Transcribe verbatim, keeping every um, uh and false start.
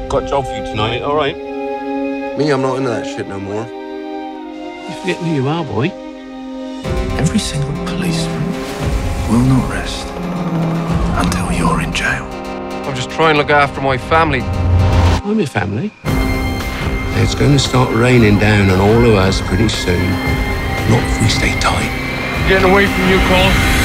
Got a job for you tonight, all right? Me, I'm not into that shit no more. You forget who you are, boy. Every single policeman will not rest until you're in jail. I'm just trying to look after my family. I'm your family. It's going to start raining down on all of us pretty soon. Not if we stay tight. Getting away from you, Cole.